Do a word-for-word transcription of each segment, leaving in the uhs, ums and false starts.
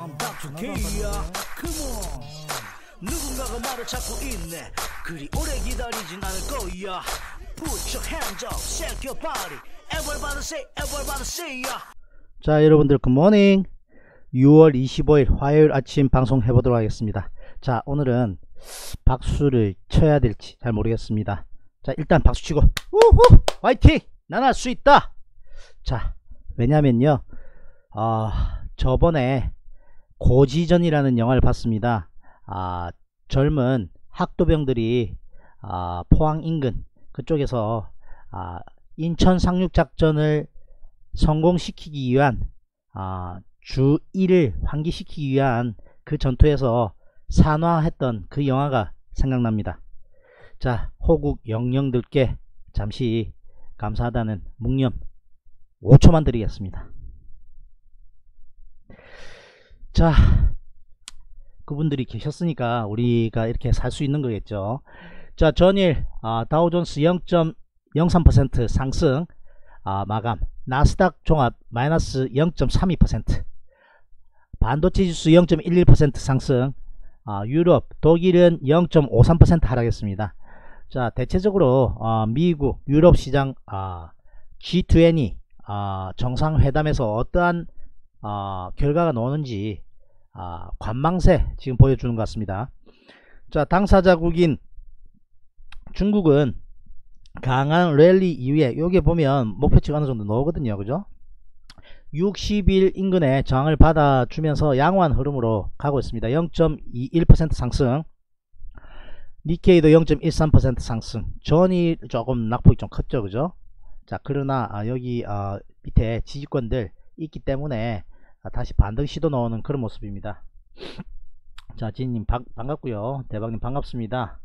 I'm 닥터 K야. Come on. 누군가가 말을 찾고 있네. 그리 오래 기다리진 않을 거야. Put your hands up, shake your body. Everybody say, everybody say ya. 자, 여러분들 굿모닝. 유월 이십오일 화요일 아침 방송 해보도록 하겠습니다. 자, 오늘은 박수를 쳐야 될지 잘 모르겠습니다. 자, 일단 박수 치고 우후 화이팅! 난 할 수 있다. 자, 왜냐면요 아, 저번에 고지전이라는 영화를 봤습니다. 아, 젊은 학도병들이 아, 포항 인근 그쪽에서 아, 인천 상륙작전을 성공시키기 위한 아, 주 일을 환기시키기 위한 그 전투에서 산화했던 그 영화가 생각납니다. 자, 호국 영령들께 잠시 감사하다는 묵념 오초만 드리겠습니다. 자, 그분들이 계셨으니까 우리가 이렇게 살 수 있는 거겠죠. 자, 전일 아, 다우존스 영 점 영삼 퍼센트 상승 아, 마감, 나스닥 종합 마이너스 영 점 삼이 퍼센트, 반도체 지수 영 점 일일 퍼센트 상승, 아, 유럽, 독일은 영 점 오삼 퍼센트 하락했습니다. 자, 대체적으로 어, 미국, 유럽 시장 아, 지 이십 아, 정상회담에서 어떠한 어, 결과가 나오는지 아, 관망세 지금 보여주는 것 같습니다. 자, 당사자국인 중국은 강한 랠리 이후에 여기 보면 목표치가 어느 정도 나오거든요. 그죠? 육십일 인근의 저항을 받아주면서 양호한 흐름으로 가고 있습니다. 영 점 이일 퍼센트 상승, 니케이도 영 점 일삼 퍼센트 상승. 전이 조금 낙폭이 좀 컸죠. 그죠? 자, 그러나 아, 여기 아, 밑에 지지권들 있기 때문에 아, 다시 반등 시도 나오는 그런 모습입니다. 자, 지님 반갑고요. 대박님 반갑습니다.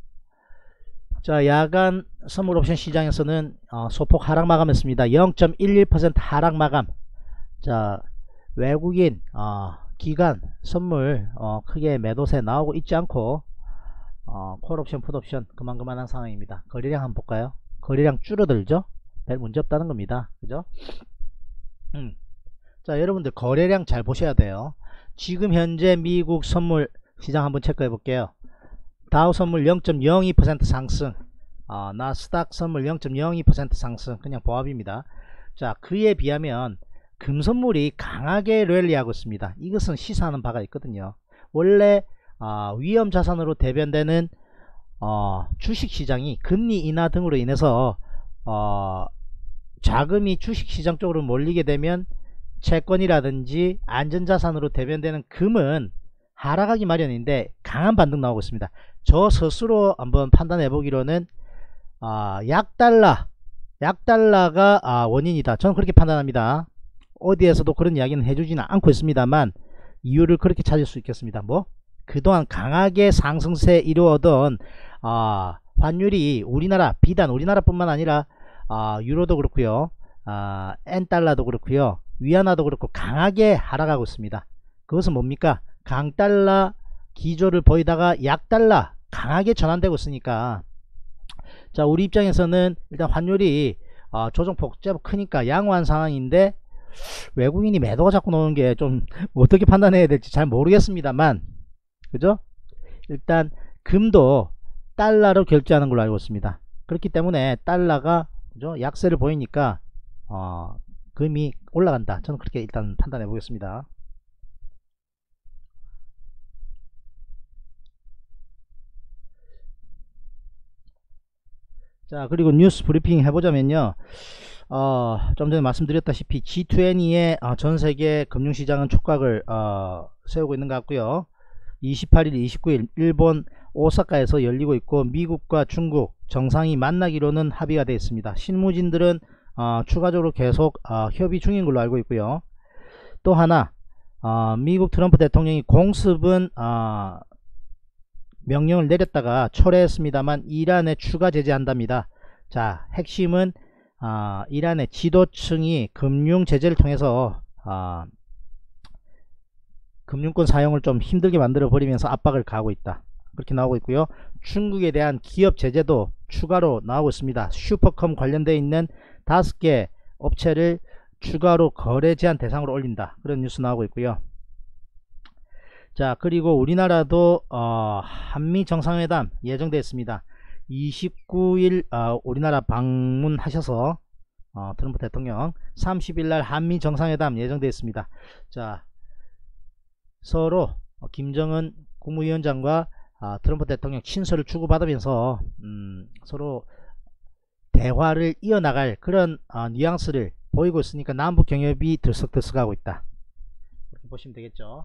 자, 야간 선물 옵션 시장에서는 어, 소폭 하락 마감했습니다. 영 점 일일 퍼센트 하락 마감. 자, 외국인 어, 기관 선물 어, 크게 매도세 나오고 있지 않고 어, 콜옵션 풋옵션 그만그만한 상황입니다. 거래량 한번 볼까요? 거래량 줄어들죠? 별 문제 없다는 겁니다. 그죠? 음. 자, 여러분들 거래량 잘 보셔야 돼요. 지금 현재 미국 선물 시장 한번 체크해 볼게요. 다우 선물 영 점 영이 퍼센트 상승, 어, 나스닥 선물 영 점 영이 퍼센트 상승, 그냥 보합입니다. 자, 그에 비하면 금선물이 강하게 랠리하고 있습니다. 이것은 시사하는 바가 있거든요. 원래 어, 위험자산으로 대변되는 어, 주식시장이 금리 인하 등으로 인해서 어, 자금이 주식시장 쪽으로 몰리게 되면 채권이라든지 안전자산으로 대변되는 금은 하락하기 마련인데 강한 반등 나오고 있습니다. 저 스스로 한번 판단해 보기로는 아, 약달러 약달러가 아, 원인이다. 저는 그렇게 판단합니다. 어디에서도 그런 이야기는 해주지는 않고 있습니다만 이유를 그렇게 찾을 수 있겠습니다. 뭐 그동안 강하게 상승세 이루어던 아, 환율이 우리나라 비단 우리나라뿐만 아니라 아, 유로도 그렇고요, 아, 엔달러도 그렇고요, 위안화도 그렇고 강하게 하락하고 있습니다. 그것은 뭡니까? 강달러 기조를 보이다가 약달러 강하게 전환되고 있으니까, 자, 우리 입장에서는 일단 환율이 어, 조정폭 제법 크니까 양호한 상황인데 외국인이 매도가 자꾸 나오는 게 좀 어떻게 판단해야 될지 잘 모르겠습니다만, 그죠? 일단 금도 달러로 결제하는 걸로 알고 있습니다. 그렇기 때문에 달러가 그죠? 약세를 보이니까 어, 금이 올라간다. 저는 그렇게 일단 판단해 보겠습니다. 자, 그리고 뉴스 브리핑 해보자면요, 어, 좀 전에 말씀드렸다시피 지 이십의 어, 전세계 금융시장은 촉각을 어, 세우고 있는 것 같고요. 이십팔일 이십구일 일본 오사카에서 열리고 있고 미국과 중국 정상이 만나기로는 합의가 되어 있습니다. 실무진들은 어, 추가적으로 계속 어, 협의 중인 걸로 알고 있고요. 또 하나 어, 미국 트럼프 대통령이 공습은 어, 명령을 내렸다가 철회했습니다만 이란에 추가 제재한답니다. 자, 핵심은 어, 이란의 지도층이 금융 제재를 통해서 어, 금융권 사용을 좀 힘들게 만들어 버리면서 압박을 가하고 있다. 그렇게 나오고 있고요. 중국에 대한 기업 제재도 추가로 나오고 있습니다. 슈퍼컴 관련되어 있는 다섯 개 업체를 추가로 거래 제한 대상으로 올린다. 그런 뉴스 나오고 있고요. 자, 그리고 우리나라도 어, 한미 정상회담 예정되어 있습니다. 이십구 일 어, 우리나라 방문하셔서 어, 트럼프 대통령 삼십 일 날 한미 정상회담 예정되어 있습니다. 자, 서로 어, 김정은 국무위원장과 어, 트럼프 대통령 친서를 주고받으면서 음, 서로 대화를 이어나갈 그런 어, 뉘앙스를 보이고 있으니까 남북 경협이 들썩들썩하고 있다. 이렇게 보시면 되겠죠.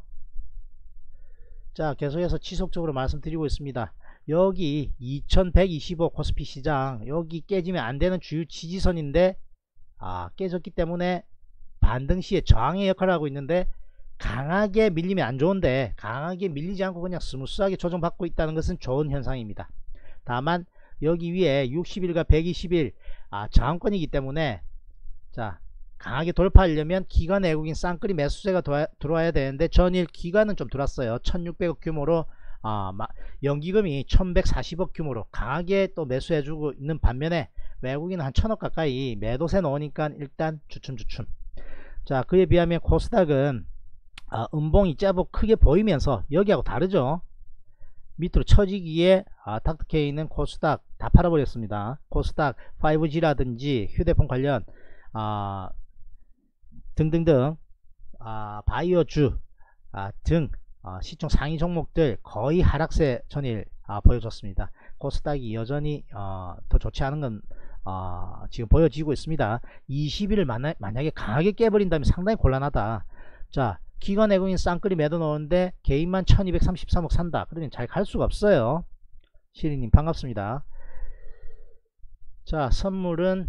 자, 계속해서 지속적으로 말씀드리고 있습니다. 여기 이천백이십오 코스피 시장, 여기 깨지면 안되는 주요 지지선인데 아, 깨졌기 때문에 반등 시에 저항의 역할을 하고 있는데, 강하게 밀리면 안 좋은데 강하게 밀리지 않고 그냥 스무스하게 조정받고 있다는 것은 좋은 현상입니다. 다만 여기 위에 육십 일과 백이십 일 아, 저항권이기 때문에 자, 강하게 돌파하려면 기관 외국인 쌍끌이 매수세가 들어와야 되는데 전일 기관은 좀 들어왔어요. 천육백억 규모로 아, 연기금이 천백사십억 규모로 강하게 또 매수해주고 있는 반면에 외국인은 한 천억 가까이 매도세 넣으니까 일단 주춤주춤. 자, 그에 비하면 코스닥은 아, 음봉이 제법 크게 보이면서 여기하고 다르죠. 밑으로 처지기에 아, 닥터케이는 코스닥 다 팔아버렸습니다. 코스닥 파이브지라든지 휴대폰 관련 아, 등등등 아, 바이오주 아, 등 아, 시총 상위 종목들 거의 하락세 전일 아, 보여줬습니다. 코스닥이 여전히 어, 더 좋지 않은 건 어, 지금 보여지고 있습니다. 이십 일을 만나, 만약에 강하게 깨버린다면 상당히 곤란하다. 자, 기관 외국인 쌍끌이 매도 넣었는데 개인만 천이백삼십삼억 산다. 그러면 잘 갈 수가 없어요. 시리님 반갑습니다. 자, 선물은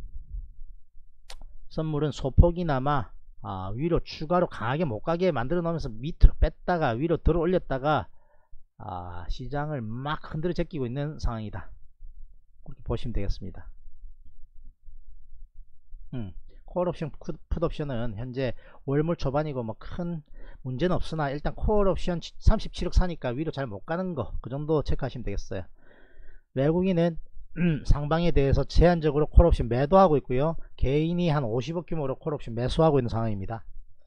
선물은 소폭이나마 아, 위로 추가로 강하게 못가게 만들어 놓으면서 밑으로 뺐다가 위로 들어 올렸다가 아, 시장을 막 흔들어 제끼고 있는 상황이다. 그렇게 보시면 되겠습니다. 음, 콜옵션 풋옵션은 현재 월물 초반이고 뭐 큰 문제는 없으나 일단 콜옵션 삼십칠억 사니까 위로 잘 못가는 거 그 정도 체크하시면 되겠어요. 외국인은 음, 상방에 대해서 제한적으로 콜옵션 매도하고 있고요. 개인이 한 오십억 규모로 콜옵션 매수하고 있는 상황입니다.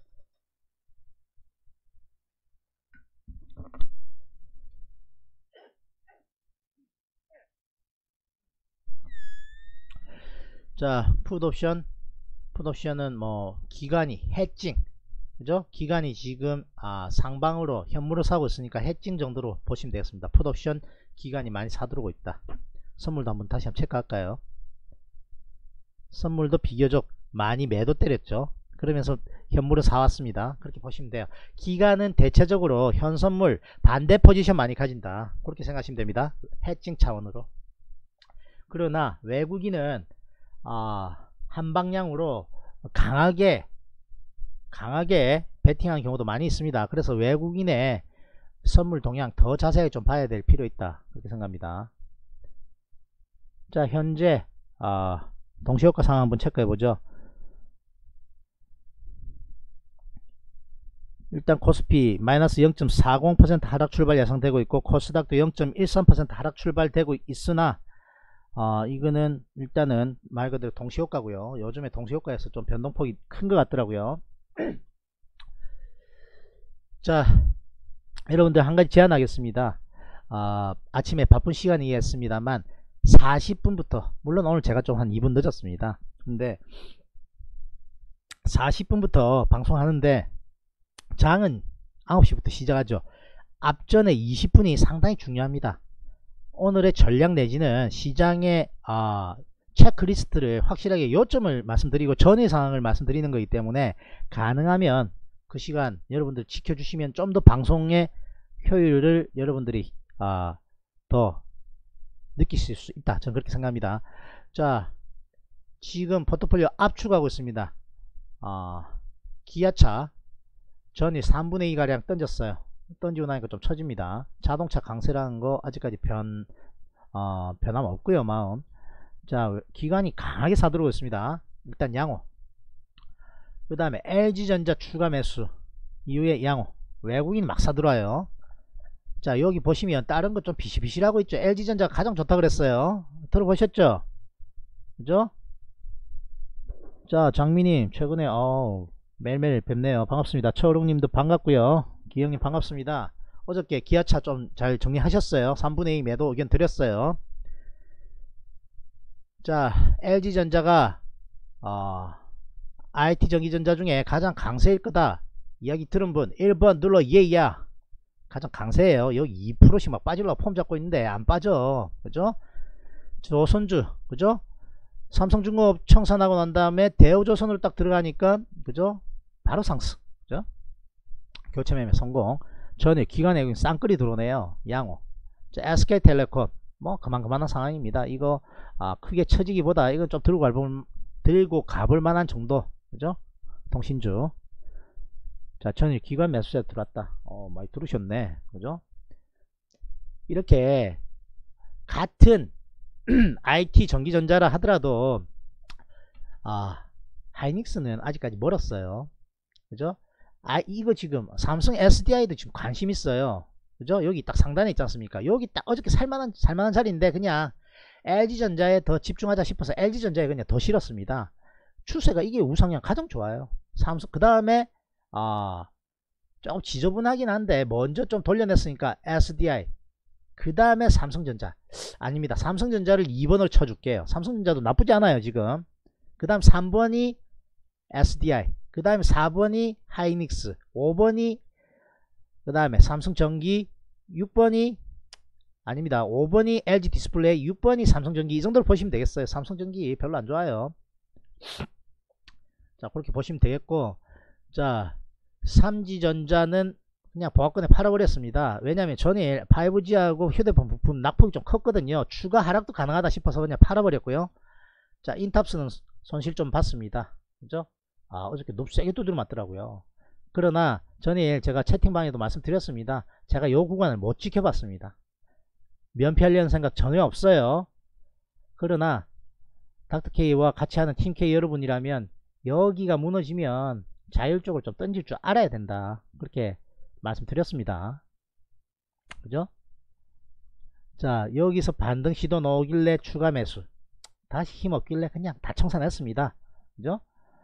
자, 풋옵션 풋옵션은 뭐 기간이 해칭, 그죠? 기간이 지금 아, 상방으로 현물을 사고 있으니까 해칭 정도로 보시면 되겠습니다. 풋옵션 기간이 많이 사들어오고 있다. 선물도 한번 다시 한번 체크할까요? 선물도 비교적 많이 매도 때렸죠. 그러면서 현물을 사왔습니다. 그렇게 보시면 돼요. 기간은 대체적으로 현선물 반대 포지션 많이 가진다. 그렇게 생각하시면 됩니다. 해칭 차원으로. 그러나 외국인은 아, 한 방향으로 강하게 강하게 베팅하는 경우도 많이 있습니다. 그래서 외국인의 선물 동향 더 자세하게 좀 봐야 될 필요 있다. 그렇게 생각합니다. 자, 현재 아, 동시효과 상황 한번 체크해 보죠. 일단 코스피 마이너스 영 점 사공 퍼센트 하락 출발 예상되고 있고 코스닥도 영 점 일삼 퍼센트 하락 출발되고 있으나 어, 이거는 일단은 말 그대로 동시효과고요. 요즘에 동시효과에서 좀 변동폭이 큰 것 같더라고요. 자, 여러분들 한 가지 제안하겠습니다. 어, 아침에 바쁜 시간이겠습니다만 사십 분부터, 물론 오늘 제가 좀 한 이 분 늦었습니다. 근데 사십 분부터 방송하는데 장은 아홉 시부터 시작하죠. 앞전에 이십 분이 상당히 중요합니다. 오늘의 전략 내지는 시장의 어, 체크리스트를 확실하게 요점을 말씀드리고 전의 상황을 말씀드리는 거기 때문에 가능하면 그 시간 여러분들 지켜주시면 좀 더 방송의 효율을 여러분들이 어, 더 느끼실 수 있다. 저는 그렇게 생각합니다. 자, 지금 포트폴리오 압축하고 있습니다. 어, 기아차 전일 삼분의 이 가량 던졌어요. 던지고 나니까 좀 처집니다. 자동차 강세라는 거 아직까지 변, 어, 변함 없고요. 마음. 자, 기관이 강하게 사들어오고 있습니다. 일단 양호. 그 다음에 엘지전자 추가 매수 이후에 양호. 외국인 막 사들어와요. 자, 여기 보시면 다른 거 좀 비실비실하고 있죠. 엘지전자가 가장 좋다 그랬어요. 들어보셨죠? 그죠? 자, 장미님 최근에 어우 매일매일 뵙네요. 반갑습니다. 최호롱님도 반갑고요. 기영님 반갑습니다. 어저께 기아차 좀 잘 정리하셨어요? 삼분의 이 매도 의견 드렸어요. 자, 엘지전자가 어, 아이티 전기전자 중에 가장 강세일 거다 이야기 들은 분 일 번 눌러 예야. 가장 강세예요. 여기 이 퍼센트씩 막 빠지려고 폼 잡고 있는데 안 빠져. 그죠? 조선주, 그죠? 삼성중공업 청산하고 난 다음에 대우조선으로 딱 들어가니까, 그죠? 바로 상승, 그죠? 교체매매 성공. 전에 기관에 쌍끌이 들어오네요. 양호. 자, 에스케이텔레콤 뭐 그만 그만한 상황입니다. 이거 아, 크게 처지기보다 이건 좀 들고 가볼 들고 가볼 만한 정도, 그죠? 통신주. 자, 전일 기관 매수세 들어왔다. 어, 많이 들으셨네, 그죠? 이렇게 같은 아이티 전기전자라 하더라도 아, 하이닉스는 아직까지 멀었어요. 그죠? 아, 이거 지금 삼성 에스디아이도 지금 관심 있어요. 그죠? 여기 딱 상단에 있지 않습니까? 여기 딱 어저께 살만한 살만한 자리인데 그냥 엘지전자에 더 집중하자 싶어서 엘지전자에 그냥 더 실었습니다. 추세가 이게 우상향 가장 좋아요. 삼성 그 다음에 아, 조금 지저분하긴 한데 먼저 좀 돌려냈으니까 에스디아이, 그 다음에 삼성전자. 아닙니다. 삼성전자를 이 번을 쳐줄게요. 삼성전자도 나쁘지 않아요 지금. 그 다음 삼 번이 에스디아이, 그 다음에 사 번이 하이닉스, 오 번이 그 다음에 삼성전기, 육 번이 아닙니다. 오 번이 엘지디스플레이, 육 번이 삼성전기. 이 정도로 보시면 되겠어요. 삼성전기 별로 안 좋아요. 자, 그렇게 보시면 되겠고, 자, 삼지전자는 그냥 보합권에 팔아버렸습니다. 왜냐하면 전일 파이브지하고 휴대폰 부품 낙폭이 좀 컸거든요. 추가 하락도 가능하다 싶어서 그냥 팔아버렸고요. 자, 인탑스는 손실 좀 봤습니다. 그죠? 아, 어저께 너무 세게 두드려 맞더라고요. 그러나 전일 제가 채팅방에도 말씀드렸습니다. 제가 요 구간을 못 지켜봤습니다. 면피하려는 생각 전혀 없어요. 그러나 닥터K와 같이 하는 팀K 여러분이라면 여기가 무너지면 자율적으로 좀 던질 줄 알아야 된다. 그렇게 말씀드렸습니다. 그죠? 자, 여기서 반등 시도 나오길래 추가 매수, 다시 힘없길래 그냥 다 청산했습니다. 그죠?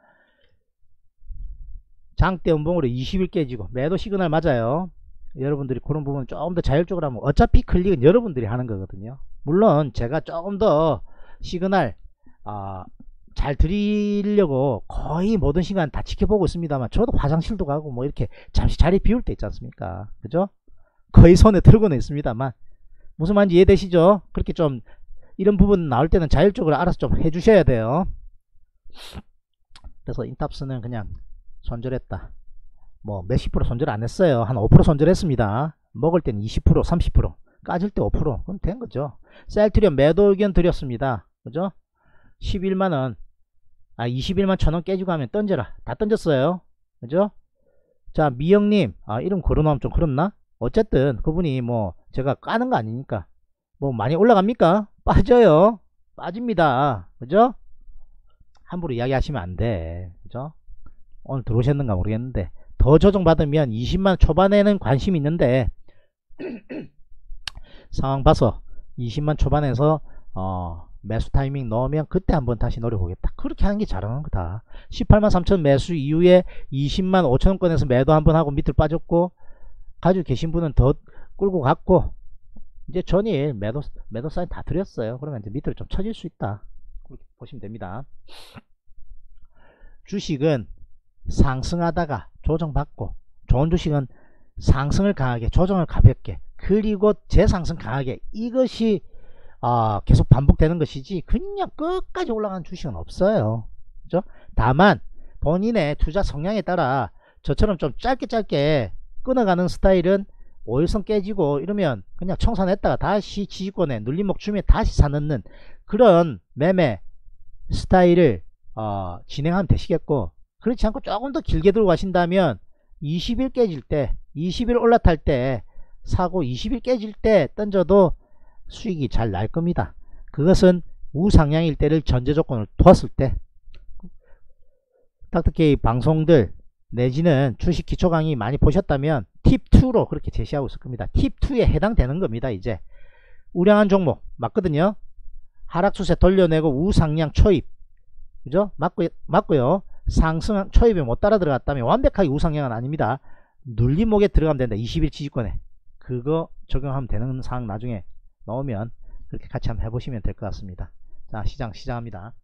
장대 음봉으로 이십 일 깨지고 매도 시그널 맞아요. 여러분들이 그런 부분 조금 더 자율적으로 하면 어차피 클릭은 여러분들이 하는 거거든요. 물론 제가 조금 더 시그널 아, 잘 드리려고 거의 모든 시간 다 지켜보고 있습니다만, 저도 화장실도 가고 뭐 이렇게 잠시 자리 비울 때 있지 않습니까? 그죠? 거의 손에 들고는 있습니다만, 무슨 말인지 이해되시죠? 그렇게 좀 이런 부분 나올 때는 자율적으로 알아서 좀 해주셔야 돼요. 그래서 인탑스는 그냥 손절했다. 뭐 몇십 프로 손절 안 했어요. 한 오 퍼센트 손절했습니다. 먹을 때는 이십 퍼센트 삼십 퍼센트, 까질 때 오 퍼센트. 그럼 된 거죠. 셀트리온 매도 의견 드렸습니다. 그죠? 십일만원, 아, 이십일만 천원 깨지고 하면 던져라. 다 던졌어요. 그죠? 자, 미영님, 아, 이름 걸어놓으면 좀 그렇나? 어쨌든 그분이 뭐 제가 까는 거 아니니까 뭐 많이 올라갑니까? 빠져요. 빠집니다. 그죠? 함부로 이야기하시면 안 돼. 그죠? 오늘 들어오셨는가 모르겠는데 더 조정받으면 이십만 초반에는 관심이 있는데 상황 봐서 이십만 초반에서 어, 매수 타이밍 넣으면 그때 한번 다시 노려보겠다. 그렇게 하는 게 잘하는 거다. 십팔만 삼천 매수 이후에 이십만 오천원권에서 매도 한번 하고 밑으로 빠졌고, 가지고 계신 분은 더 끌고 갔고, 이제 전일 매도 매도 사인 다 드렸어요. 그러면 이제 밑으로 좀 쳐질 수 있다. 그렇게 보시면 됩니다. 주식은 상승하다가 조정받고, 좋은 주식은 상승을 강하게, 조정을 가볍게, 그리고 재상승 강하게, 이것이 어, 계속 반복되는 것이지 그냥 끝까지 올라가는 주식은 없어요. 그죠? 다만 본인의 투자 성향에 따라 저처럼 좀 짧게 짧게 끊어가는 스타일은 오일선 깨지고 이러면 그냥 청산했다가 다시 지지권에 눌림목 주면 다시 사놓는 그런 매매 스타일을 어, 진행하면 되시겠고, 그렇지 않고 조금 더 길게 들고 가신다면 이십 일 깨질 때, 이십 일 올라탈 때 사고 이십 일 깨질 때 던져도 수익이 잘 날 겁니다. 그것은 우상향일 때를 전제 조건을 두었을 때. 닥터K 방송들 내지는 주식 기초 강의 많이 보셨다면 팁 투로 그렇게 제시하고 있을 겁니다. 팁 투에 해당되는 겁니다. 이제 우량한 종목 맞거든요. 하락 추세 돌려내고 우상향 초입, 그죠? 맞고, 맞고요. 상승 초입에 못 따라 들어갔다면 완벽하게 우상향은 아닙니다. 눌림목에 들어가면 된다. 이십 일 지지권에 그거 적용하면 되는 상황 나중에 나오면 그렇게 같이 한번 해보시면 될 것 같습니다. 자, 시장 시작합니다.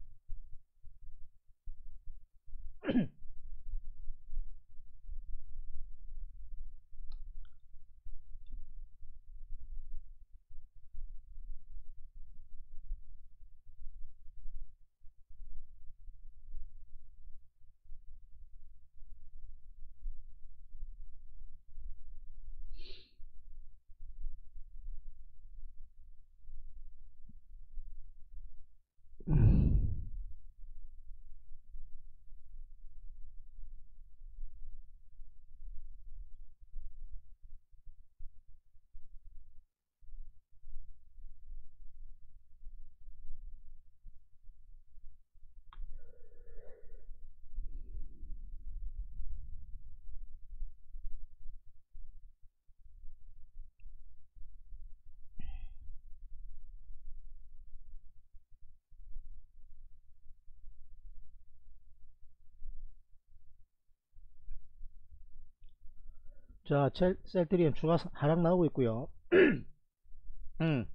자, 셀트리온 추가 하락 나오고 있고요. 음,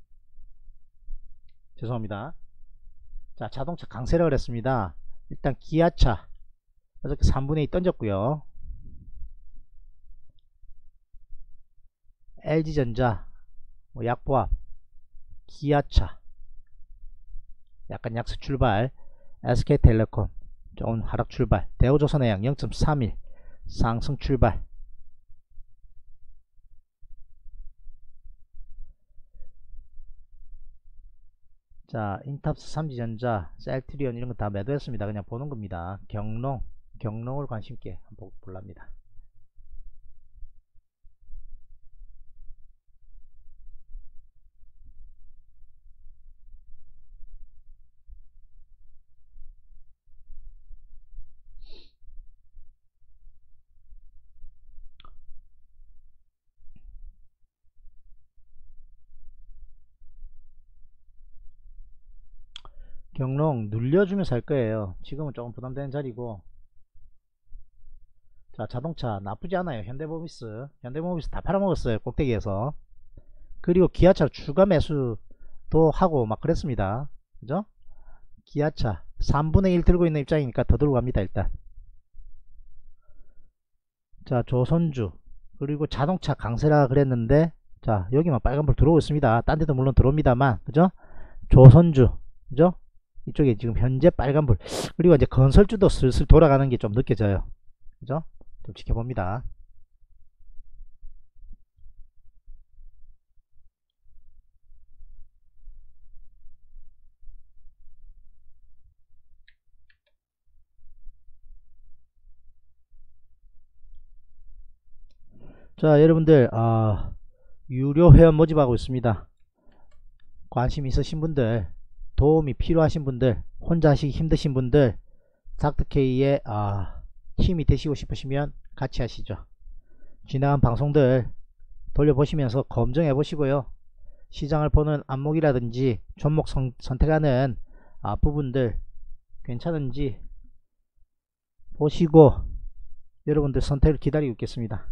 죄송합니다. 자, 자동차 강세를 했습니다. 일단 기아차 어저께 삼분의 이 던졌고요. 엘지전자 뭐 약보합, 기아차 약간 약세 출발, 에스케이텔레콤 조금 하락 출발, 대우조선해양 영 점 삼일 상승 출발. 자, 인탑스, 삼지전자, 셀트리온 이런 거 다 매도했습니다. 그냥 보는 겁니다. 경농, 경농을 관심 있게 한번 볼랍니다. 경농 눌려주면서 할 거예요. 지금은 조금 부담되는 자리고. 자, 자동차 나쁘지 않아요. 현대모비스 현대모비스 다 팔아먹었어요. 꼭대기에서. 그리고 기아차 추가 매수도 하고 막 그랬습니다. 그죠? 기아차 삼분의 일 들고 있는 입장이니까 더 들고 갑니다. 일단. 자, 조선주 그리고 자동차 강세라 그랬는데, 자, 여기만 빨간불 들어오고 있습니다. 딴 데도 물론 들어옵니다만, 그죠? 조선주, 그죠? 이쪽에 지금 현재 빨간불. 그리고 이제 건설주도 슬슬 돌아가는 게 좀 느껴져요. 그죠? 좀 지켜봅니다. 자, 여러분들, 아, 유료 회원 모집하고 있습니다. 관심 있으신 분들, 도움이 필요하신 분들, 혼자 하시기 힘드신 분들, 닥터케이의 아, 힘이 되시고 싶으시면 같이 하시죠. 지나간 방송들 돌려보시면서 검증해 보시고요. 시장을 보는 안목이라든지 종목 선, 선택하는 아, 부분들 괜찮은지 보시고 여러분들 선택을 기다리고 있겠습니다.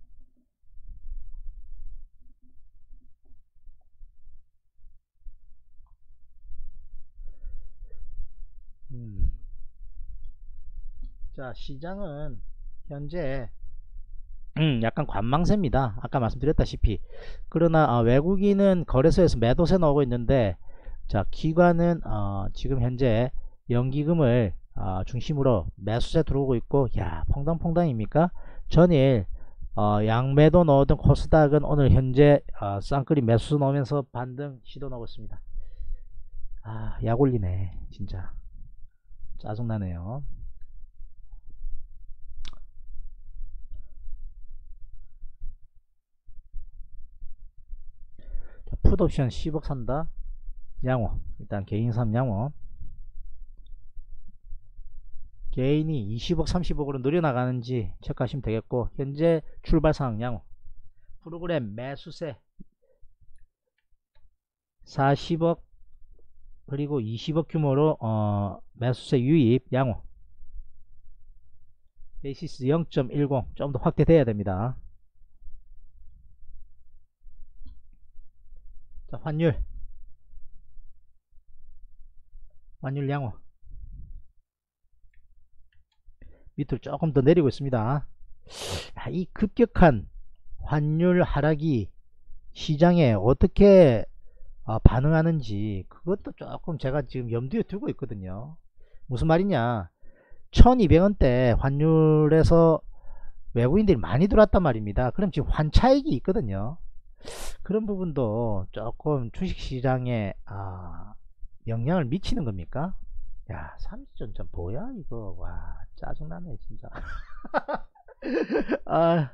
음. 자, 시장은 현재 음, 약간 관망세입니다. 아까 말씀드렸다시피. 그러나 어, 외국인은 거래소에서 매도세 나오고 있는데, 자, 기관은 어, 지금 현재 연기금을 어, 중심으로 매수세 들어오고 있고, 야, 퐁당퐁당입니까? 전일 어, 양매도 넣었던 코스닥은 오늘 현재 어, 쌍끌이 매수 넣으면서 반등 시도 나오고 있습니다. 아, 약 올리네 진짜. 짜증나네요. 풋옵션 십억 산다. 양호. 일단 개인 삼 양호. 개인이 이십억 삼십억으로 늘려나가는지 체크하시면 되겠고, 현재 출발상황 양호. 프로그램 매수세 사십억 그리고 이십억 규모로 어, 매수세 유입 양호. 베이시스 영 점 일공 좀 더 확대돼야 됩니다. 자, 환율 환율 양호 밑으로 조금 더 내리고 있습니다. 이 급격한 환율 하락이 시장에 어떻게 어, 반응하는지 그것도 조금 제가 지금 염두에 두고 있거든요. 무슨 말이냐, 천이백 원대 환율에서 외국인들이 많이 들어왔단 말입니다. 그럼 지금 환차익이 있거든요. 그런 부분도 조금 주식시장에 아, 영향을 미치는 겁니까? 야, 삼지전자 뭐야 이거. 와, 짜증나네 진짜. 아,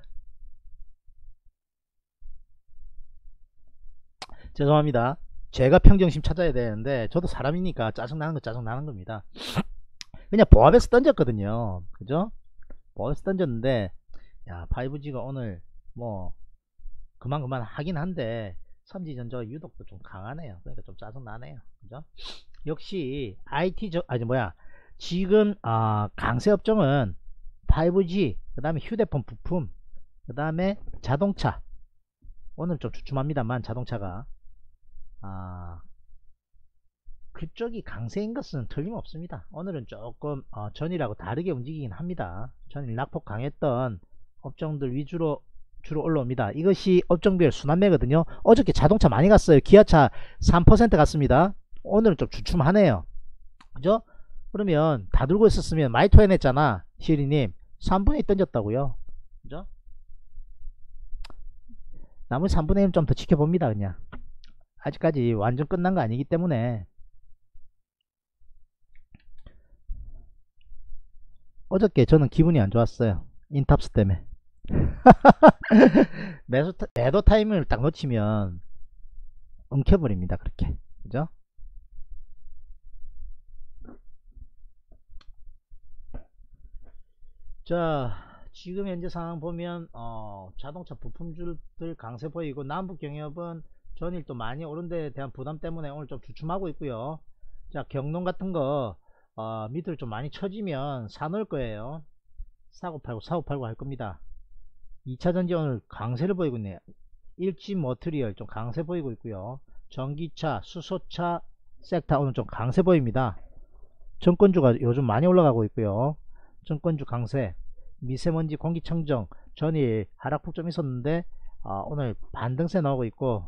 죄송합니다. 제가 평정심 찾아야 되는데 저도 사람이니까 짜증나는 거 짜증나는 겁니다. 그냥 보합에서 던졌거든요. 그죠? 보합에서 던졌는데 야, 파이브지가 오늘 뭐 그만 그만 하긴 한데 삼지전자가 유독 좀 강하네요. 그러니까 좀 짜증나네요. 그죠? 역시 아이티 저 아니 뭐야 지금 아, 강세 업종은 파이브지, 그 다음에 휴대폰 부품, 그 다음에 자동차. 오늘 좀 주춤합니다만 자동차가 아, 그쪽이 강세인 것은 틀림없습니다. 오늘은 조금 어, 전일하고 다르게 움직이긴 합니다. 전일 낙폭 강했던 업종들 위주로 주로 올라옵니다. 이것이 업종별 순환매거든요. 어저께 자동차 많이 갔어요. 기아차 삼 퍼센트 갔습니다. 오늘은 좀 주춤하네요. 그죠? 그러면 다 들고 있었으면 많이 토해냈잖아. 시리님 삼분의 이 던졌다고요. 그죠? 나머지 삼분의 일은 좀 더 지켜봅니다. 그냥 아직까지 완전 끝난 거 아니기 때문에. 어저께 저는 기분이 안 좋았어요. 인탑스 때문에. 매수, 매도 타이밍을 딱 놓치면 엉켜버립니다. 그렇게. 그죠? 자, 지금 현재 상황 보면 어, 자동차 부품주들 강세 보이고 남북경협은 전일 또 많이 오른 데에 대한 부담 때문에 오늘 좀 주춤하고 있고요. 자, 경농 같은 거 어, 밑으로 좀 많이 쳐지면 사놓을 거예요. 사고 팔고 사고 팔고 할 겁니다. 이차전지 오늘 강세를 보이고 있네요. 일지 머트리얼 좀 강세 보이고 있고요. 전기차, 수소차 섹터 오늘 좀 강세 보입니다. 정권주가 요즘 많이 올라가고 있고요. 정권주 강세, 미세먼지 공기청정 전일 하락폭 좀 있었는데 어, 오늘 반등세 나오고 있고.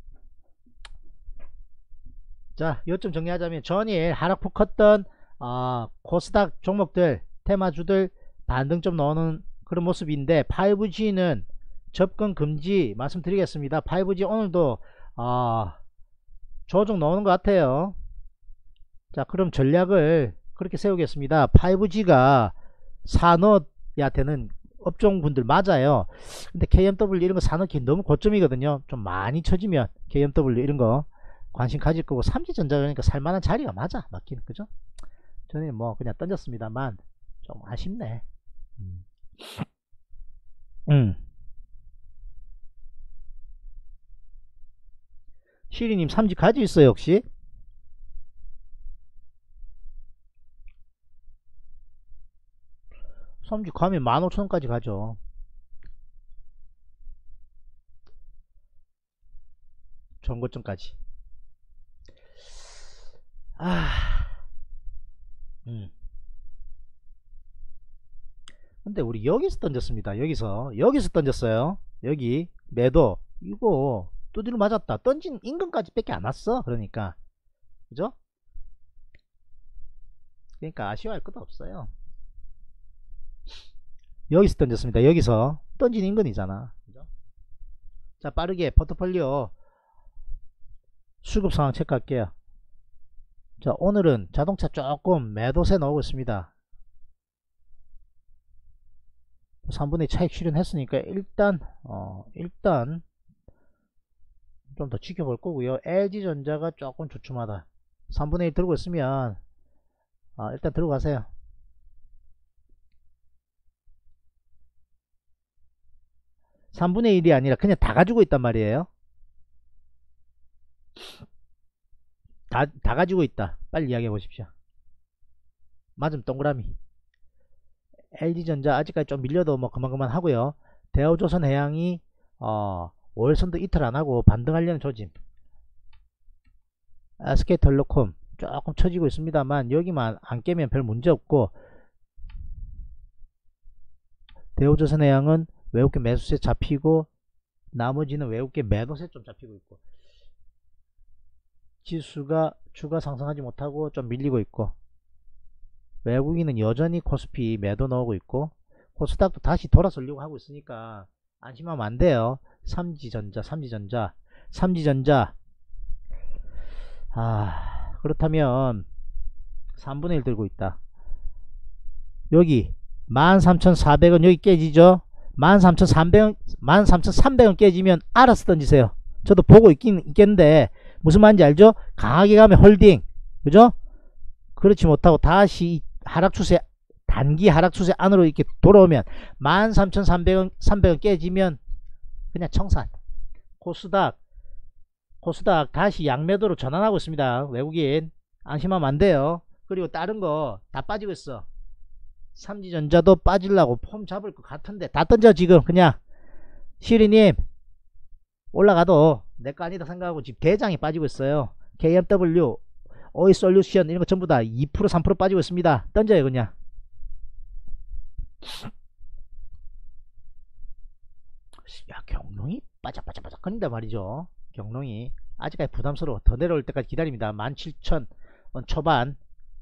자, 요점 정리하자면 전일 하락폭 컸던 어, 코스닥 종목들 테마주들 반등 좀 나오는 그런 모습인데 파이브지는 접근 금지 말씀드리겠습니다. 파이브지 오늘도 어, 조정 나오는 것 같아요. 자, 그럼 전략을 그렇게 세우겠습니다. 파이브지가 사놓아야 되는 업종분들 맞아요. 근데 케이엠더블유 이런 거 사놓기 너무 고점이거든요. 좀 많이 쳐지면 케이엠더블유 이런 거 관심 가질 거고, 삼지전자 그러니까 살만한 자리가 맞아. 맞긴. 그죠? 저는 뭐 그냥 던졌습니다만 좀 아쉽네. 음. 음. 시리님 삼지 가지고 있어요 혹시? 삼지 가면 만 오천 원까지 가죠. 전고점까지. 아, 음. 근데 우리 여기서 던졌습니다. 여기서 여기서 던졌어요. 여기 매도 이거 두드려 맞았다. 던진 인근까지 밖에 안 왔어. 그러니까 그죠? 그러니까 아쉬워할 것도 없어요. 여기서 던졌습니다. 여기서 던진 인근이잖아. 그죠? 자, 빠르게 포트폴리오 수급 상황 체크할게요. 자, 오늘은 자동차 조금 매도세 나오고 있습니다. 삼분의 이 차익 실현했으니까 일단 어 일단 좀 더 지켜볼 거고요. 엘지전자가 조금 주춤하다. 삼분의 일 들고 있으면 어, 일단 들어가세요. 삼분의 일이 아니라 그냥 다 가지고 있단 말이에요. 다, 다 가지고 있다. 빨리 이야기해 보십시오. 맞으면 동그라미. 엘지전자 아직까지 좀 밀려도 뭐 그만그만 하고요. 대우조선해양이 어, 월선도 이틀 안하고 반등하려는 조짐. 에스케이텔레콤 조금 처지고 있습니다만 여기만 안 깨면 별 문제 없고, 대우조선해양은 외국계 매수세 잡히고 나머지는 외국계 매도세 좀 잡히고 있고, 지수가 추가 상승하지 못하고 좀 밀리고 있고, 외국인은 여전히 코스피 매도 나오고 있고, 코스닥도 다시 돌아서려고 하고 있으니까 안심하면 안 돼요. 삼지전자 삼지전자 삼지전자 아, 그렇다면 삼분의 일 들고 있다. 여기 만 삼천사백 원 여기 깨지죠. 만 삼천삼백 원 만 삼천삼백 원 깨지면 알아서 던지세요. 저도 보고 있긴 있겠는데 무슨 말인지 알죠? 강하게 가면 홀딩, 그죠? 그렇지 못하고 다시 하락 추세, 단기 하락 추세 안으로 이렇게 돌아오면 만 삼천삼백 원 삼백 원 깨지면 그냥 청산. 코스닥 코스닥 다시 양매도로 전환하고 있습니다. 외국인 안심하면 안 돼요. 그리고 다른 거 다 빠지고 있어. 삼지전자도 빠지려고 폼 잡을 것 같은데 다 던져. 지금 그냥 시리님 올라가도 내 거 아니다 생각하고 지금 대장이 빠지고 있어요. 케이엠더블유, 오이솔루션 이런 거 전부 다 이 퍼센트 삼 퍼센트 빠지고 있습니다. 던져요 그냥. 야, 경롱이 빠짝빠짝빠짝 거린단 말이죠. 경롱이 아직까지 부담스러워. 더 내려올 때까지 기다립니다. 만 칠천 원 초반.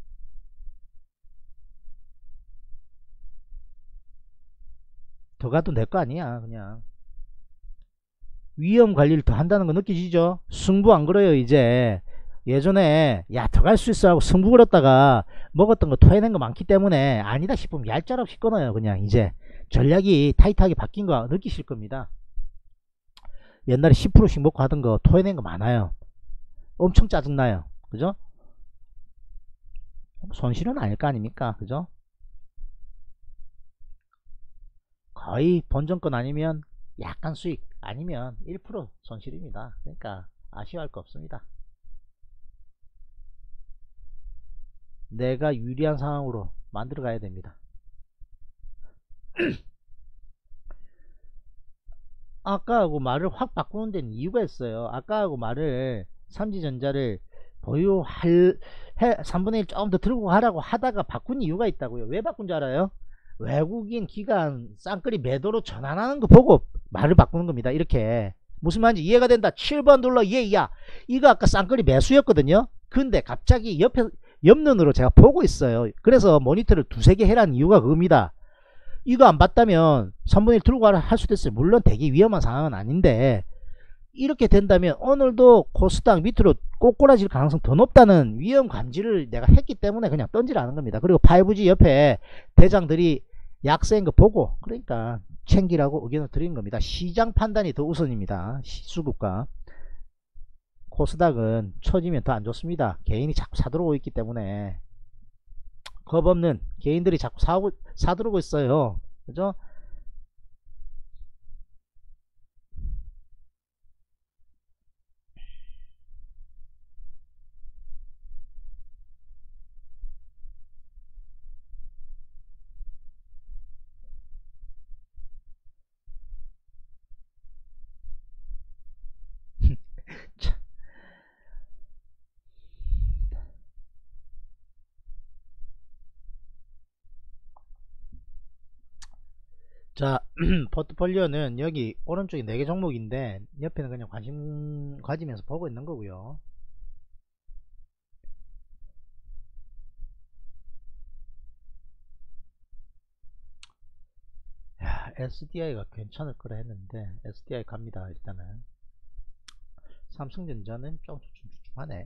더 가도 내 거 아니야. 그냥 위험 관리를 더 한다는 거 느끼시죠? 승부 안 걸어요 이제. 예전에 야 더 갈 수 있어 하고 승부 걸었다가 먹었던 거 토해낸 거 많기 때문에 아니다 싶으면 얄짤없이 끊어요. 그냥 이제 전략이 타이트하게 바뀐 거 느끼실 겁니다. 옛날에 십 퍼센트씩 먹고 하던 거 토해낸 거 많아요. 엄청 짜증나요. 그죠? 손실은 아닐 거 아닙니까? 그죠? 거의 본전권 아니면 약간 수익 아니면 일 퍼센트 손실입니다. 그러니까 아쉬워할 거 없습니다. 내가 유리한 상황으로 만들어 가야 됩니다. 아까하고 말을 확 바꾸는 데는 이유가 있어요. 아까하고 말을 삼지전자를 보유할 해, 삼분의 일 조금 더 들고 가라고 하다가 바꾼 이유가 있다고요. 왜 바꾼 줄 알아요? 외국인 기관 쌍끌이 매도로 전환하는 거 보고 말을 바꾸는 겁니다. 이렇게 무슨 말인지 이해가 된다. 칠 번 눌러. 예야 이거 아까 쌍끌이 매수였거든요. 근데 갑자기 옆에 옆눈으로 제가 보고 있어요. 그래서 모니터를 두세 개 해라는 이유가 그겁니다. 이거 안 봤다면 삼분의 일 들고 가라 할 수도 있어요. 물론 되게 위험한 상황은 아닌데 이렇게 된다면 오늘도 코스닥 밑으로 꼬꾸라질 가능성 더 높다는 위험 감지를 내가 했기 때문에 그냥 던지라는 겁니다. 그리고 파이브지 옆에 대장들이 약세인 거 보고 그러니까 챙기라고 의견을 드리는 겁니다. 시장 판단이 더 우선입니다. 수급과 코스닥은 처지면 더 안 좋습니다. 개인이 자꾸 사들어오고 있기 때문에 겁없는 개인들이 자꾸 사오고, 사들어오고 있어요. 그죠? 자, 포트폴리오는 여기 오른쪽에 네 개 종목인데 옆에는 그냥 관심 가지면서 보고 있는 거고요. 야, 에스디아이가 괜찮을 거라 했는데 에스디아이 갑니다. 일단은 삼성전자는 좀 주춤주춤하네.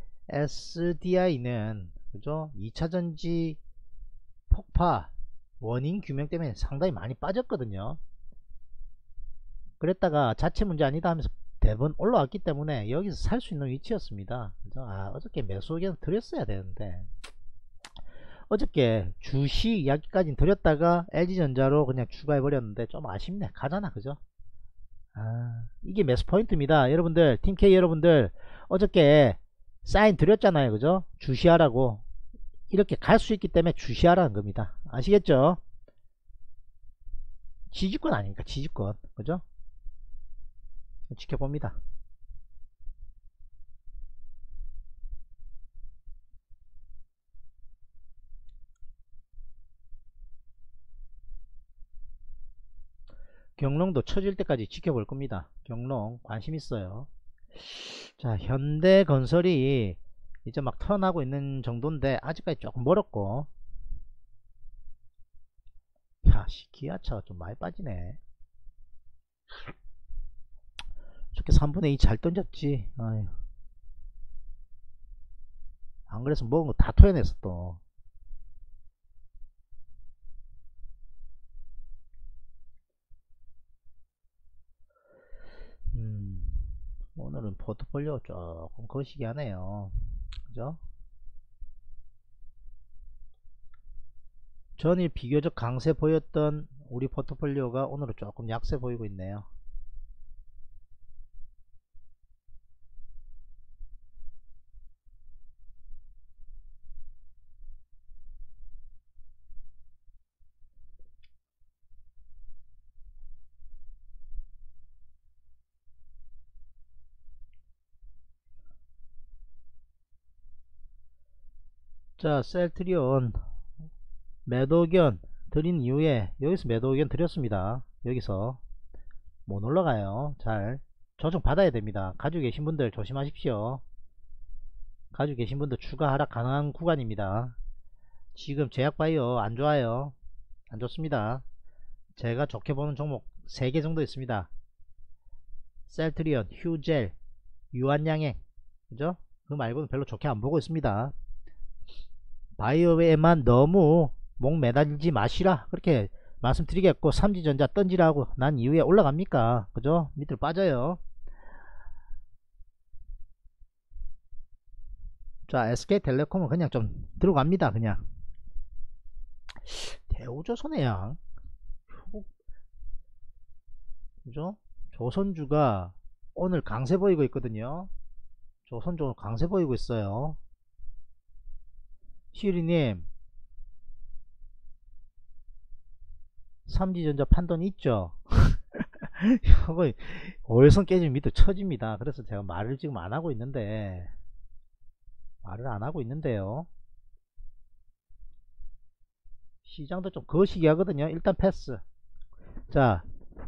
에스디아이는 그죠? 이차전지 폭파 원인 규명 때문에 상당히 많이 빠졌거든요. 그랬다가 자체 문제 아니다 하면서 대번 올라왔기 때문에 여기서 살 수 있는 위치였습니다. 그죠? 아, 어저께 매수 의견 드렸어야 되는데 어저께 주시 이야기까지 드렸다가 엘지전자로 그냥 추가해 버렸는데 좀 아쉽네. 가잖아. 그죠? 아, 이게 매수 포인트입니다. 여러분들 팀K 여러분들 어저께 사인 드렸잖아요. 그죠? 주시하라고. 이렇게 갈 수 있기 때문에 주시하라는 겁니다. 아시겠죠? 지지권 아닙니까? 지지권. 그죠? 지켜봅니다. 경롱도 처질 때까지 지켜볼 겁니다. 경롱 관심 있어요. 자, 현대건설이 이제 막 턴하고 있는 정도인데 아직까지 조금 멀었고, 야, 기아차가 좀 많이 빠지네. 저렇게 삼분의 이 잘 던졌지. 아유. 안 그래서 먹은 거 다 토해냈어 또. 음, 오늘은 포트폴리오 조금 거시기 하네요. 그죠? 전일 비교적 강세 보였던 우리 포트폴리오가 오늘은 조금 약세 보이고 있네요. 자, 셀트리온 매도 의견 드린 이후에 여기서 매도 의견 드렸습니다. 여기서 못 올라가요. 잘 조정 받아야 됩니다. 가지고 계신 분들 조심하십시오. 가지고 계신 분들 추가 하락 가능한 구간입니다. 지금 제약바이오 안 좋아요. 안 좋습니다. 제가 좋게 보는 종목 세 개 정도 있습니다. 셀트리온, 휴젤, 유한양행, 그죠? 그 말고는 별로 좋게 안 보고 있습니다. 바이오에만 너무 목 매달리지 마시라, 그렇게 말씀드리겠고, 삼지전자 던지라고 난 이후에 올라갑니까? 그죠? 밑으로 빠져요. 자, 에스케이텔레콤은 그냥 좀 들어갑니다. 그냥 대우조선해양, 그죠? 조선주가 오늘 강세 보이고 있거든요. 조선주 강세 보이고 있어요. 시리님, 삼지전자 판돈 있죠? 이거 월선 깨지면 밑으로 쳐집니다. 그래서 제가 말을 지금 안 하고 있는데, 말을 안 하고 있는데요. 시장도 좀 거시기 하거든요. 일단 패스. 자,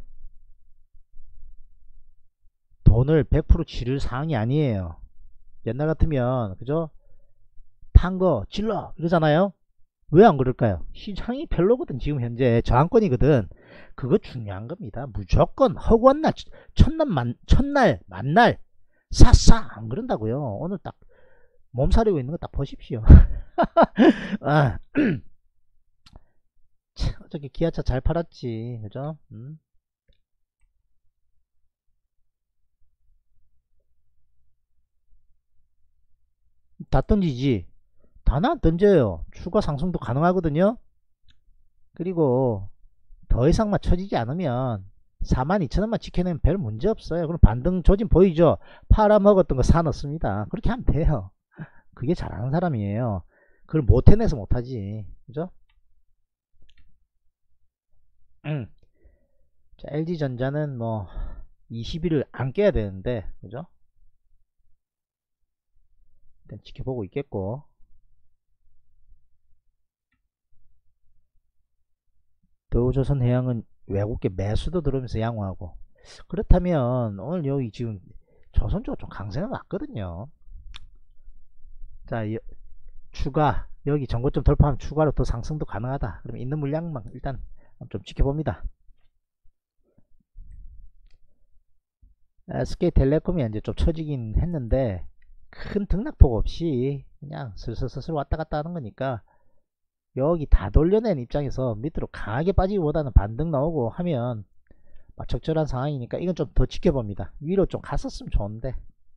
돈을 백 퍼센트 지를 사항이 아니에요. 옛날 같으면, 그죠? 탄 거 질러 이러잖아요. 왜 안 그럴까요? 시장이 별로거든. 지금 현재 저항권이거든. 그거 중요한 겁니다. 무조건 허구한 날, 첫날 만, 첫날 만날 싹싹 안 그런다고요. 오늘 딱 몸살이고 있는 거 딱 보십시오. 아, 어저께 기아차 잘 팔았지, 그죠? 음? 다 던지지. 다나 던져요. 추가 상승도 가능하거든요. 그리고 더 이상만 쳐지지 않으면 사만 이천 원만 지켜내면 별 문제 없어요. 그럼 반등 조짐 보이죠? 팔아먹었던 거 사놓습니다. 그렇게 하면 돼요. 그게 잘하는 사람이에요. 그걸 못 해내서 못하지. 그죠? 음. 자, 엘지전자는 뭐 이십 일을 안 깨야 되는데, 그죠? 일단 지켜보고 있겠고, 더조선해양은 외국계 매수도 들어오면서 양호하고, 그렇다면 오늘 여기 지금 조선주가 좀 강세가 났거든요. 자, 여, 추가 여기 전고점 돌파하면 추가로 더 상승도 가능하다. 그러면 있는 물량만 일단 좀 지켜봅니다. 에스케이텔레콤이 이제 좀 처지긴 했는데 큰 등락폭 없이 그냥 슬슬슬슬 왔다 갔다 하는 거니까, 여기 다 돌려낸 입장에서 밑으로 강하게 빠지기보다는 반등 나오고 하면 적절한 상황이니까 이건 좀 더 지켜봅니다. 위로 좀 갔었으면 좋은데.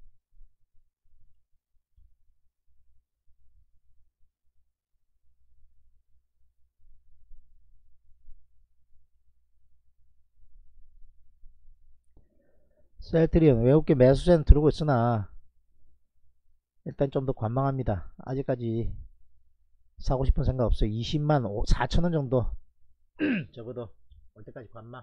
셀트리온 외국계 매수세는 들어오고 있으나 일단 좀 더 관망합니다. 아직까지 사고 싶은 생각 없어요. 이십만 사천 원 정도 적어도 올 때까지 관망.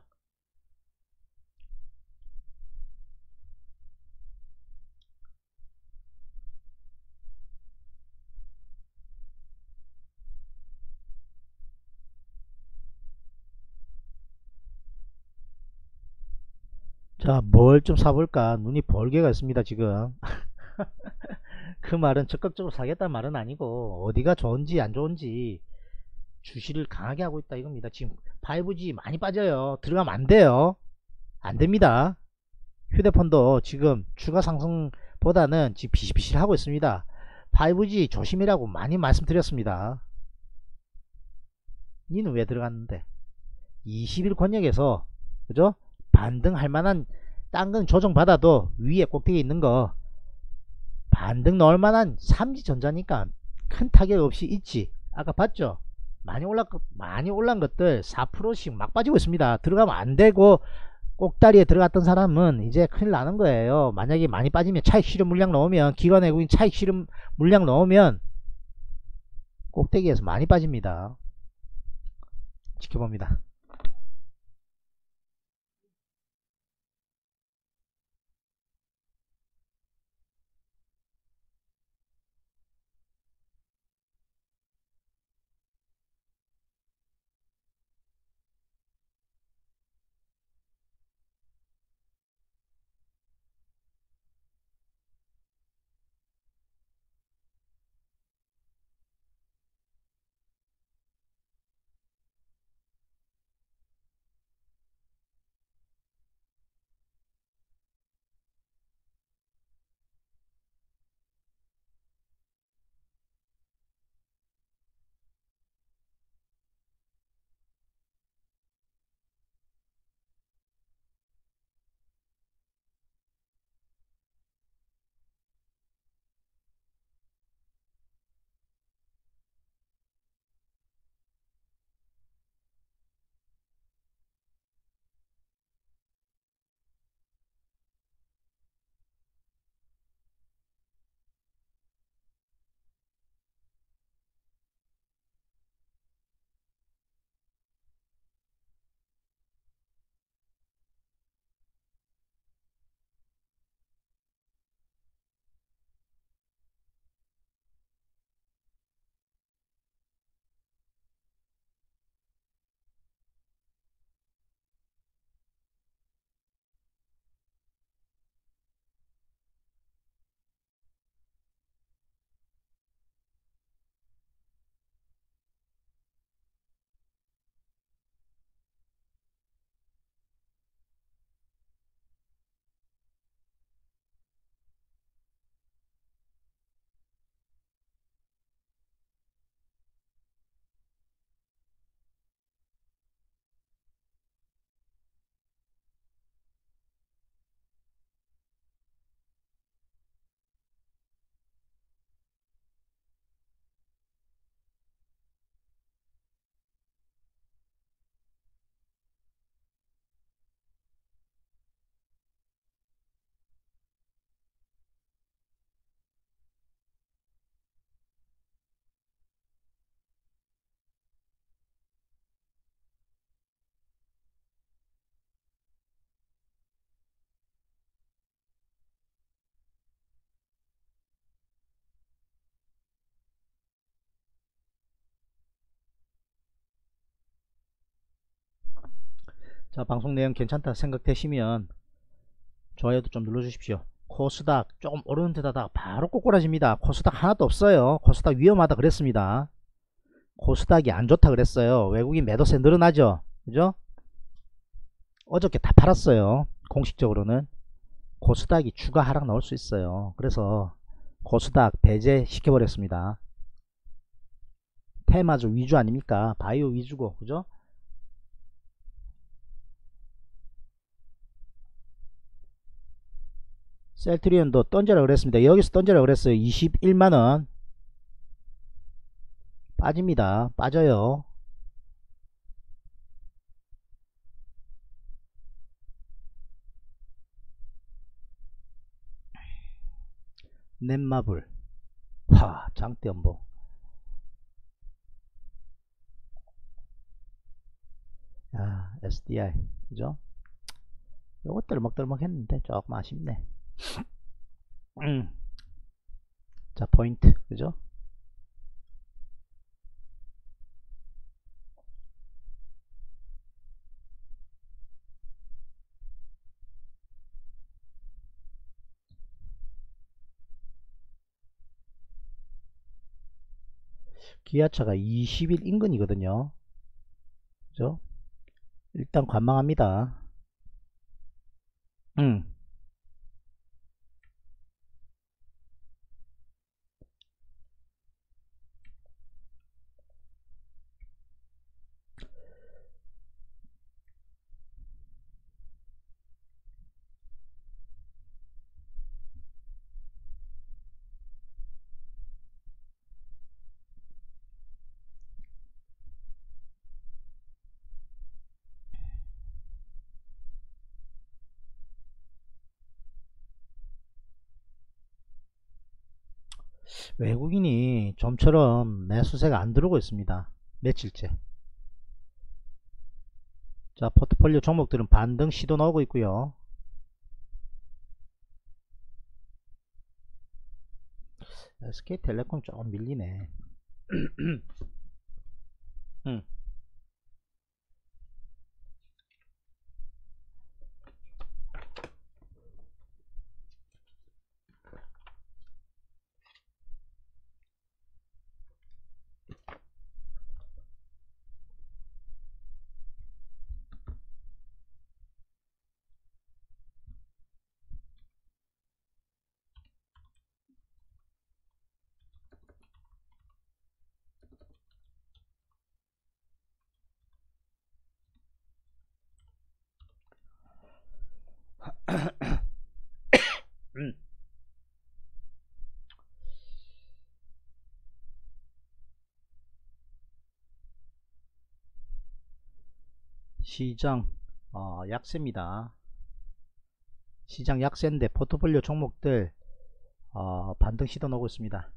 자, 뭘 좀 사볼까? 눈이 벌게가 있습니다, 지금. 그 말은 적극적으로 사겠다는 말은 아니고, 어디가 좋은지 안 좋은지 주시를 강하게 하고 있다 이겁니다. 지금 파이브지 많이 빠져요. 들어가면 안 돼요. 안 됩니다. 휴대폰도 지금 추가 상승보다는 지금 비실비실 하고 있습니다. 파이브지 조심이라고 많이 말씀드렸습니다. 니는 왜 들어갔는데? 이십 일 권역에서, 그죠? 반등할 만한 딴 건 조정받아도 위에 꼭대기에 있는 거 반등 넣을 만한 삼지전자니까 큰 타격 없이 있지. 아까 봤죠? 많이 올라 많이 올란 것들 사 퍼센트씩 막 빠지고 있습니다. 들어가면 안 되고 꼭다리에 들어갔던 사람은 이제 큰일 나는 거예요. 만약에 많이 빠지면 차익 실현 물량 넣으면, 기관 외국인 차익 실현 물량 넣으면 꼭대기에서 많이 빠집니다. 지켜봅니다. 자, 방송 내용 괜찮다 생각되시면 좋아요도 좀 눌러주십시오. 코스닥 조금 오르는 듯 하다가 바로 꼬꾸라집니다. 코스닥 하나도 없어요. 코스닥 위험하다 그랬습니다. 코스닥이 안 좋다 그랬어요. 외국인 매도세 늘어나죠. 그죠? 어저께 다 팔았어요. 공식적으로는. 코스닥이 추가 하락 나올 수 있어요. 그래서 코스닥 배제 시켜버렸습니다. 테마주 위주 아닙니까? 바이오 위주고, 그죠? 셀트리온도 던져라 그랬습니다. 여기서 던져라 그랬어요. 이십일만원 빠집니다. 빠져요. 넷마블 하 장대연봉 야, 에스디아이. 그죠? 요것들 먹들먹 했는데 조금 아쉽네. 음. 자, 포인트. 그죠? 기아차가 이십 일 인근이거든요. 그죠? 일단 관망합니다. 음. 외국인이 좀처럼 매수세가 안 들어오고 있습니다. 며칠째. 자, 포트폴리오 종목들은 반등 시도 나오고 있고요. 에스케이텔레콤 조금 밀리네. 음. 음. 시장 어, 약세입니다. 시장 약세인데 포트폴리오 종목들 어, 반등 시도 나오고 있습니다.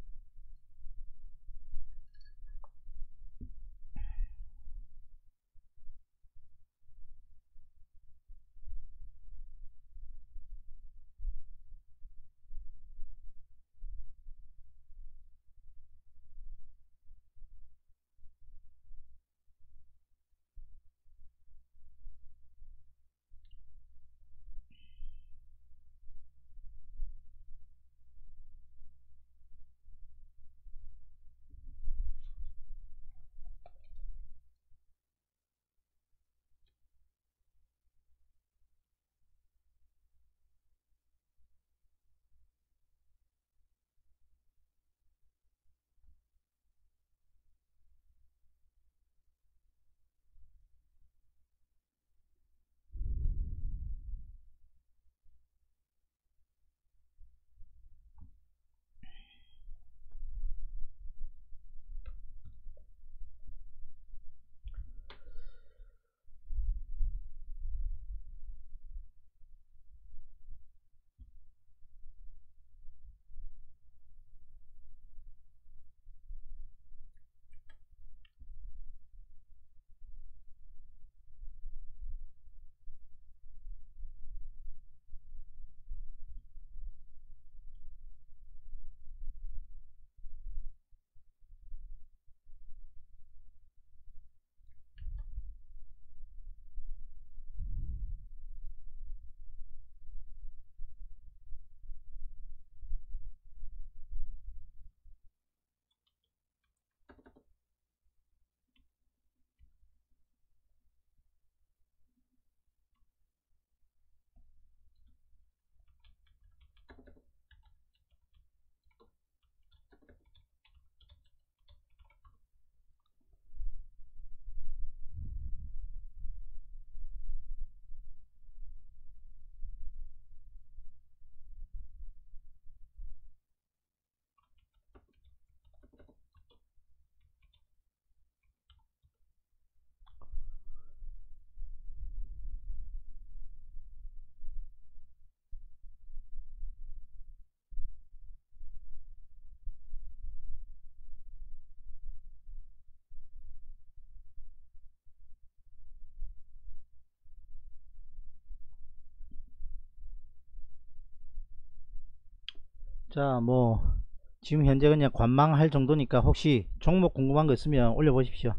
자, 뭐 지금 현재 그냥 관망할 정도니까 혹시 종목 궁금한 거 있으면 올려보십시오.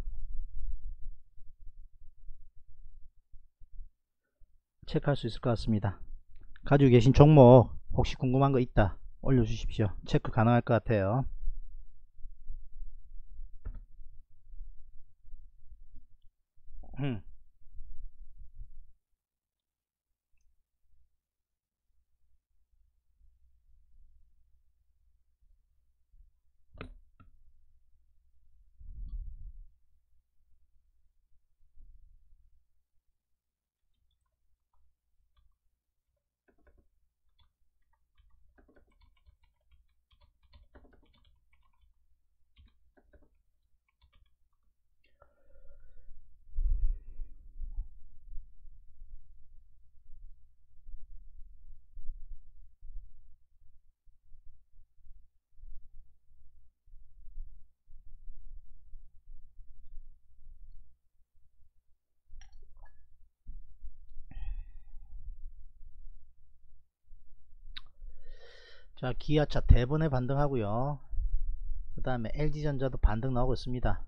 체크할 수 있을 것 같습니다. 가지고 계신 종목 혹시 궁금한 거 있다 올려주십시오. 체크 가능할 것 같아요. 음. 자, 기아차 대번에 반등하고요. 그 다음에 엘지전자도 반등 나오고 있습니다.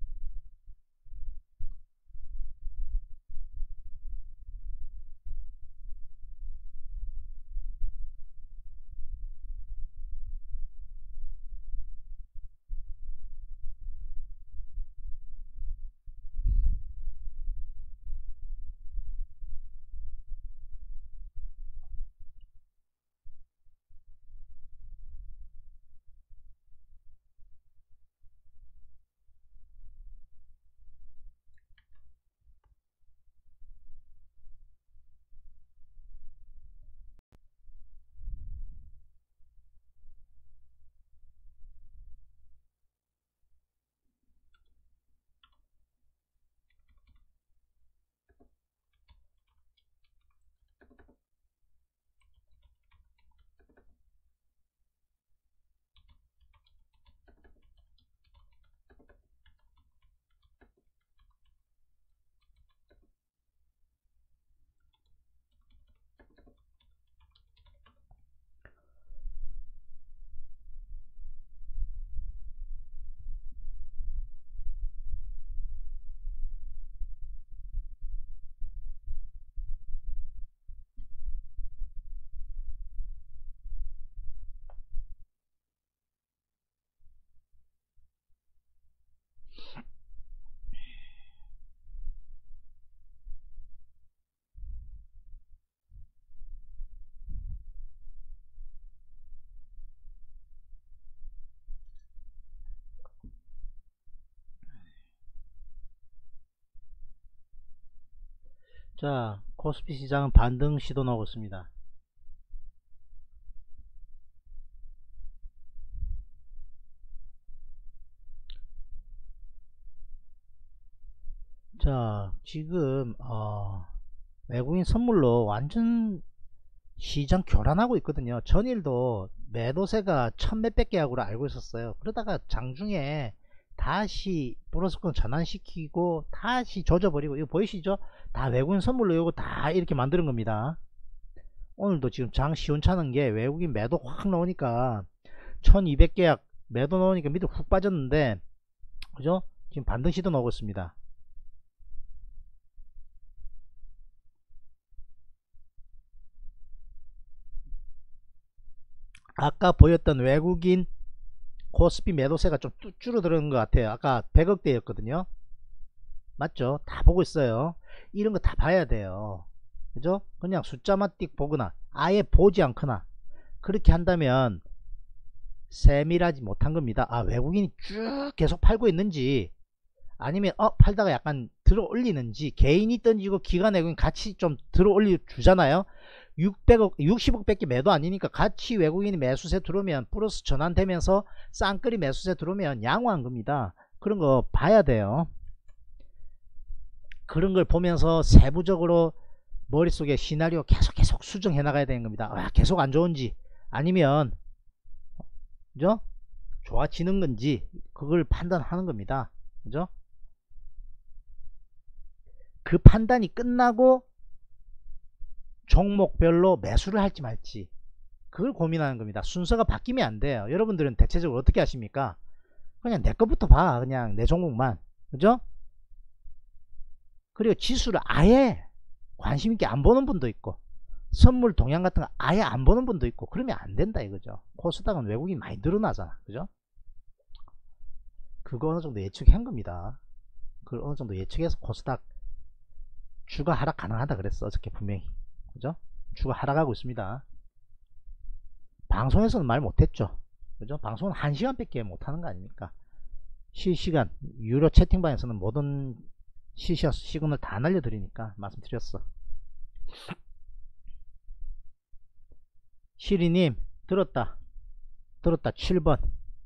자, 코스피 시장은 반등 시도 나오고 있습니다. 자, 지금 어, 외국인 선물로 완전 시장 교란하고 있거든요. 전일도 매도세가 천 몇백 개하고로 알고 있었어요. 그러다가 장중에 다시 플러스권 전환시키고 다시 조져버리고, 이거 보이시죠? 다 외국인 선물로 이거 다 이렇게 만드는 겁니다. 오늘도 지금 장 시원찮은 게 외국인 매도 확 나오니까 천이백 계약 매도 나오니까 밑으로 훅 빠졌는데, 그죠? 지금 반등 시도 나오고 있습니다. 아까 보였던 외국인 코스피 매도세가 좀 줄어드는 것 같아요. 아까 백억대였거든요. 맞죠? 다 보고 있어요. 이런 거 다 봐야 돼요. 그죠? 그냥 숫자만 띡 보거나 아예 보지 않거나 그렇게 한다면 세밀하지 못한 겁니다. 아, 외국인이 쭉 계속 팔고 있는지, 아니면 어 팔다가 약간 들어 올리는지, 개인이 던지고 기관 외국인 같이 좀 들어 올려 주잖아요. 육백억 육십억 밖에 매도 아니니까 같이 외국인이 매수세 들어오면 플러스 전환되면서 쌍끌이 매수세 들어오면 양호한 겁니다. 그런 거 봐야 돼요. 그런 걸 보면서 세부적으로 머릿속에 시나리오 계속 계속 수정해 나가야 되는 겁니다. 아, 계속 안 좋은지 아니면 그죠? 좋아지는 건지 그걸 판단하는 겁니다. 그죠? 그 판단이 끝나고 종목별로 매수를 할지 말지 그걸 고민하는 겁니다. 순서가 바뀌면 안 돼요. 여러분들은 대체적으로 어떻게 하십니까? 그냥 내 것부터 봐. 그냥 내 종목만. 그죠? 그리고 지수를 아예 관심있게 안 보는 분도 있고, 선물 동향 같은 거 아예 안 보는 분도 있고, 그러면 안 된다 이거죠. 코스닥은 외국인 많이 늘어나잖아. 그죠? 그거 어느 정도 예측한 겁니다. 그걸 어느 정도 예측해서 코스닥 주가 하락 가능하다 그랬어. 어저께 분명히. 그죠? 주가 하락하고 있습니다. 방송에서는 말 못했죠. 그죠? 방송은 한 시간밖에 못하는 거 아닙니까? 실시간 유료 채팅방에서는 모든 실시간 시그널 다 날려드리니까 말씀드렸어. 시리님 들었다 들었다. 칠 번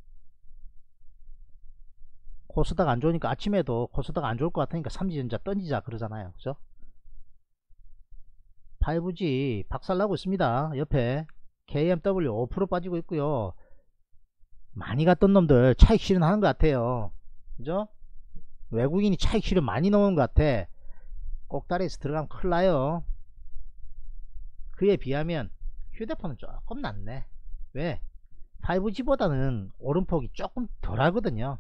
코스닥 안 좋으니까, 아침에도 코스닥 안 좋을 것 같으니까 삼지전자 던지자 그러잖아요. 그죠? 파이브지 박살나고 있습니다. 옆에 케이엠더블유 오 퍼센트 빠지고 있고요. 많이 갔던 놈들 차익 실현하는 것 같아요. 그죠? 외국인이 차익 실현 많이 넣은 것 같아. 꼭다리에서 들어가면 큰일 나요. 그에 비하면 휴대폰은 조금 낫네. 왜? 파이브지보다는 오름폭이 조금 덜 하거든요.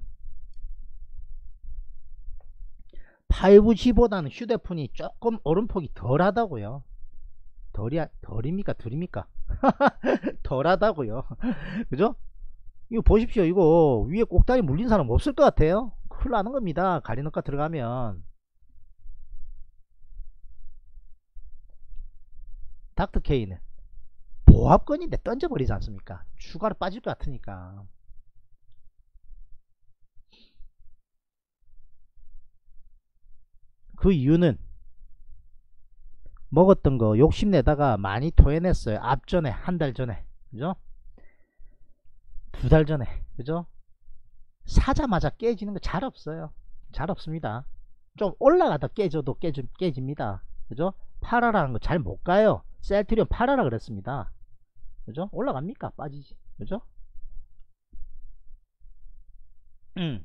파이브지보다는 휴대폰이 조금 오름폭이 덜 하다고요. 덜이, 덜입니까? 덜입니까? 덜 하다고요. 그죠? 이거 보십시오. 이거 위에 꼭다리 물린 사람 없을 것 같아요. 큰일 나는 겁니다. 가리너가 들어가면. 닥터케이는 보합권인데 던져버리지 않습니까? 추가로 빠질 것 같으니까. 그 이유는 먹었던 거 욕심내다가 많이 토해냈어요. 앞전에 한 달 전에. 그죠? 두 달 전에. 그죠? 사자마자 깨지는 거 잘 없어요. 잘 없습니다. 좀 올라가다 깨져도 깨지, 깨집니다. 그죠? 팔아라는 거 잘 못 가요. 셀트리온 팔아라 그랬습니다. 그죠? 올라갑니까? 빠지지. 그죠? 음.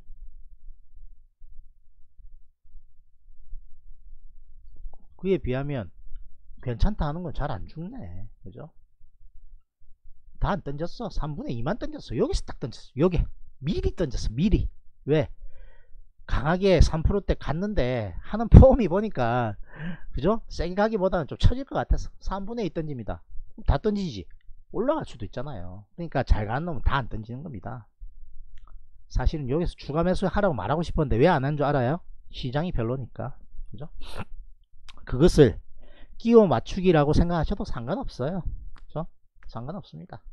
그에 비하면 괜찮다 하는 건 잘 안 죽네. 그죠? 다 안 던졌어. 삼분의 이만 던졌어. 여기서 딱 던졌어. 여기 미리 던졌어. 미리. 왜? 강하게 삼 퍼센트대 갔는데 하는 폼이 보니까, 그죠? 세게 가기보다는 좀 처질 것 같아서 삼분의 이 던집니다. 다 던지지. 올라갈 수도 있잖아요. 그러니까 잘 가는 놈은 다 안 던지는 겁니다. 사실은 여기서 추가 매수 하라고 말하고 싶었는데 왜 안 한 줄 알아요? 시장이 별로니까. 그죠? 그것을 끼워 맞추기라고 생각하셔도 상관없어요. 그죠? 상관없습니다.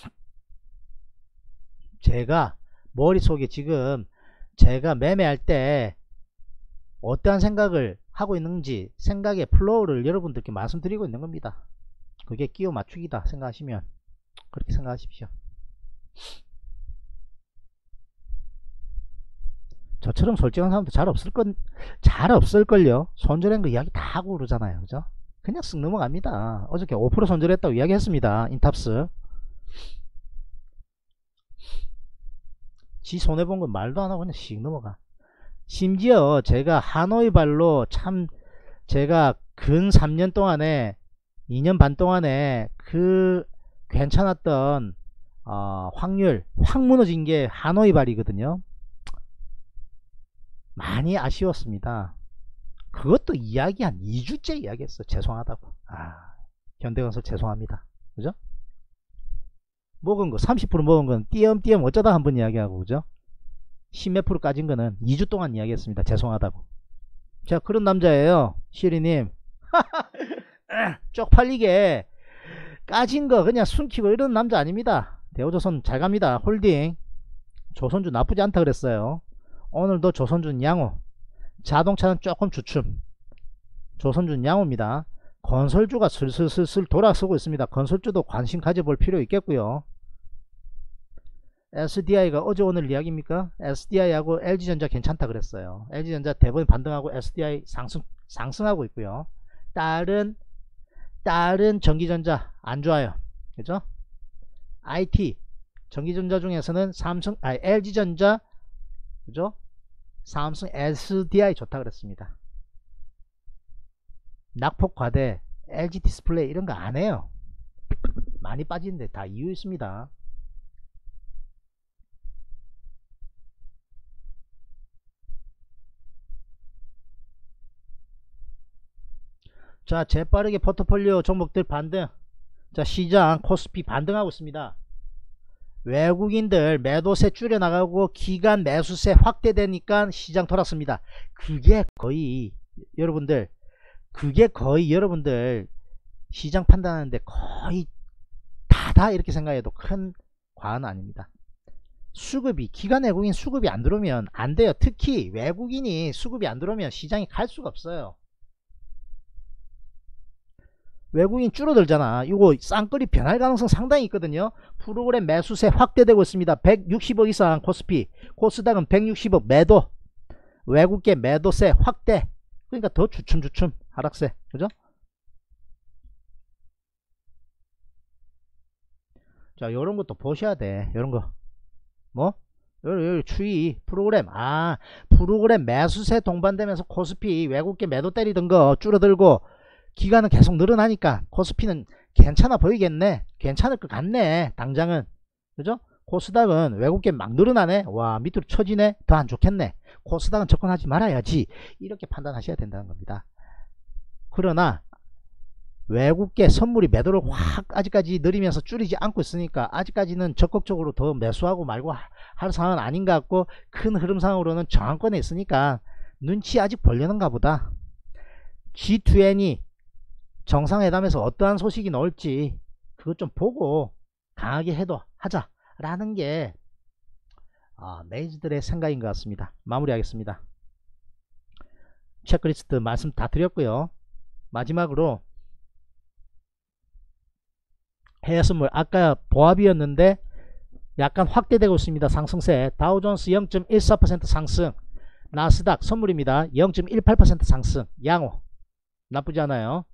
제가 머릿속에 지금 제가 매매할 때 어떠한 생각을 하고 있는지 생각의 플로우를 여러분들께 말씀드리고 있는 겁니다. 그게 끼워 맞추기다 생각하시면 그렇게 생각하십시오. 저처럼 솔직한 사람도 잘 없을 건, 잘 없을걸요. 손절한 거 이야기 다 하고 그러잖아요. 그죠? 그냥 쓱 넘어갑니다. 어저께 오 퍼센트 손절했다고 이야기 했습니다. 인탑스. 지 손해본 건 말도 안 하고 그냥 씩 넘어가. 심지어 제가 하노이 발로 참, 제가 근 삼 년 동안에, 이 년 반 동안에 그 괜찮았던 어, 확률, 확 무너진 게 하노이 발이거든요. 많이 아쉬웠습니다. 그것도 이야기 한 이 주째 이야기했어. 죄송하다고. 아, 현대건설 죄송합니다. 그죠? 먹은 거 삼십 퍼센트 먹은 건 띄엄띄엄 어쩌다 한번 이야기하고, 그죠? 십몇 프로 까진 거는 이 주 동안 이야기했습니다. 죄송하다고. 자, 그런 남자예요. 시리님. 쪽팔리게 까진 거 그냥 숨기고 이런 남자 아닙니다. 대우조선 잘 갑니다. 홀딩. 조선주 나쁘지 않다 그랬어요. 오늘도 조선주는 양호. 자동차는 조금 주춤. 조선주는 양호입니다. 건설주가 슬슬슬슬 돌아서고 있습니다. 건설주도 관심 가져볼 필요 있겠고요. 에스디아이가 어제 오늘 이야기입니까? 에스디아이하고 엘지전자 괜찮다 그랬어요. 엘지전자 대부분 반등하고 에스디아이 상승, 상승하고 있고요. 다른 다른 전기전자 안 좋아요. 그죠? 아이티 전기전자 중에서는 삼성, 아 엘지전자, 그죠? 삼성 에스디아이 좋다 그랬습니다. 낙폭 과대, 엘지 디스플레이 이런 거 안 해요. 많이 빠지는데 다 이유 있습니다. 자, 재빠르게 포트폴리오 종목들 반등. 자, 시장 코스피 반등하고 있습니다. 외국인들 매도세 줄여나가고 기간 매수세 확대되니까 시장 돌았습니다. 그게 거의 여러분들 그게 거의 여러분들 시장 판단하는데 거의 다다 이렇게 생각해도 큰 과언은 아닙니다. 수급이 기관 외국인 수급이 안 들어오면 안 돼요. 특히 외국인이 수급이 안 들어오면 시장이 갈 수가 없어요. 외국인 줄어들잖아. 이거 쌍끌이 변할 가능성 상당히 있거든요. 프로그램 매수세 확대되고 있습니다. 백육십억 이상 코스피, 코스닥은 백육십억 매도, 외국계 매도세 확대. 그러니까 더 주춤주춤 하락세, 그죠? 자, 요런 것도 보셔야 돼. 요런 거 뭐? 여기, 여기 추이 프로그램 아 프로그램 매수세 동반되면서 코스피 외국계 매도 때리던 거 줄어들고 기간은 계속 늘어나니까 코스피는 괜찮아 보이겠네. 괜찮을 것 같네. 당장은. 그죠? 코스닥은 외국계 막 늘어나네. 와, 밑으로 쳐지네. 더 안 좋겠네. 코스닥은 접근하지 말아야지. 이렇게 판단하셔야 된다는 겁니다. 그러나 외국계 선물이 매도를 확 아직까지 느리면서 줄이지 않고 있으니까 아직까지는 적극적으로 더 매수하고 말고 할 상황은 아닌 것 같고, 큰 흐름상으로는 저항권에 있으니까 눈치 아직 보려는가 보다. 지 이십 정상회담에서 어떠한 소식이 나올지 그것 좀 보고 강하게 해도 하자 라는 게 아, 메이저들의 생각인 것 같습니다. 마무리하겠습니다. 체크리스트 말씀 다 드렸고요. 마지막으로 해외선물 아까 보합이었는데 약간 확대되고 있습니다. 상승세. 다우존스 영 점 일사 퍼센트 상승, 나스닥 선물입니다. 영 점 일팔 퍼센트 상승. 양호 나쁘지 않아요.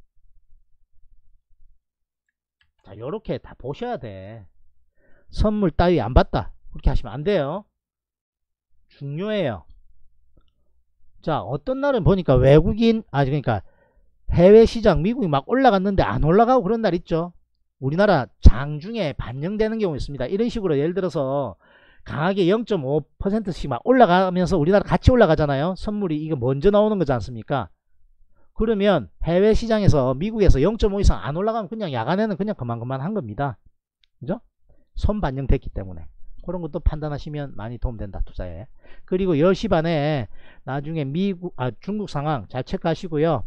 자, 요렇게 다 보셔야 돼. 선물 따위 안 봤다 그렇게 하시면 안 돼요. 중요해요. 자, 어떤 날은 보니까 외국인 아 그러니까 해외 시장 미국이 막 올라갔는데 안 올라가고 그런 날 있죠. 우리나라 장중에 반영되는 경우 있습니다. 이런 식으로 예를 들어서 강하게 영 점 오 퍼센트씩 막 올라가면서 우리나라 같이 올라가잖아요. 선물이 이거 먼저 나오는 거지 않습니까? 그러면 해외 시장에서 미국에서 영 점 오 이상 안 올라가면 그냥 야간에는 그냥 그만그만 한 겁니다. 그죠? 손 반영됐기 때문에 그런 것도 판단하시면 많이 도움된다, 투자에. 그리고 열 시 반에 나중에 미국 아 중국 상황 잘 체크하시고요.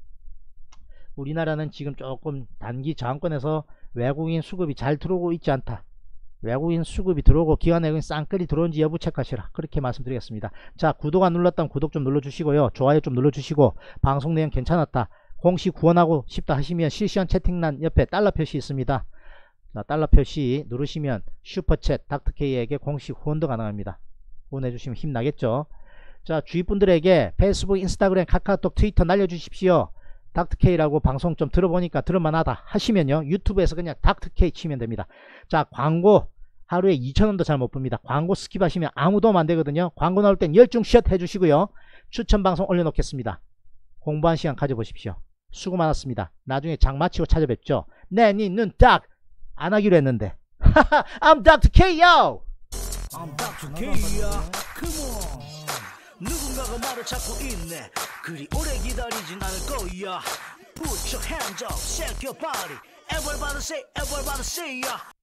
우리나라는 지금 조금 단기 저항권에서 외국인 수급이 잘 들어오고 있지 않다. 외국인 수급이 들어오고 기관 외국인 쌍끌이 들어온지 여부 체크하시라. 그렇게 말씀드리겠습니다. 자, 구독 안 눌렀다면 구독 좀 눌러주시고요. 좋아요 좀 눌러주시고, 방송 내용 괜찮았다, 공식 후원하고 싶다 하시면 실시간 채팅란 옆에 달러 표시 있습니다. 자, 달러 표시 누르시면 슈퍼챗 닥터케이에게 공식 후원도 가능합니다. 후원해주시면 힘나겠죠. 자, 주위 분들에게 페이스북, 인스타그램, 카카오톡, 트위터 날려주십시오. 닥터케이라고 방송 좀 들어보니까 들을만하다 하시면요, 유튜브에서 그냥 닥터케이 치면 됩니다. 자, 광고 하루에 이천 원도 잘 못 봅니다. 광고 스킵하시면 아무 도움 안 되거든요. 광고 나올 땐 열중 샷 해주시고요. 추천 방송 올려놓겠습니다. 공부한 시간 가져보십시오. 수고 많았습니다. 나중에 장 마치고 찾아뵙죠. 네, 니 눈 딱 안 하기로 했는데. I'm 닥터 K, yo! I'm 닥터 K야. Come on. 누군가가 나를 찾고 있네. 그리 오래 기다리진 않을 거야. Put your hands up, shake your body. Everybody say, everybody say, yeah.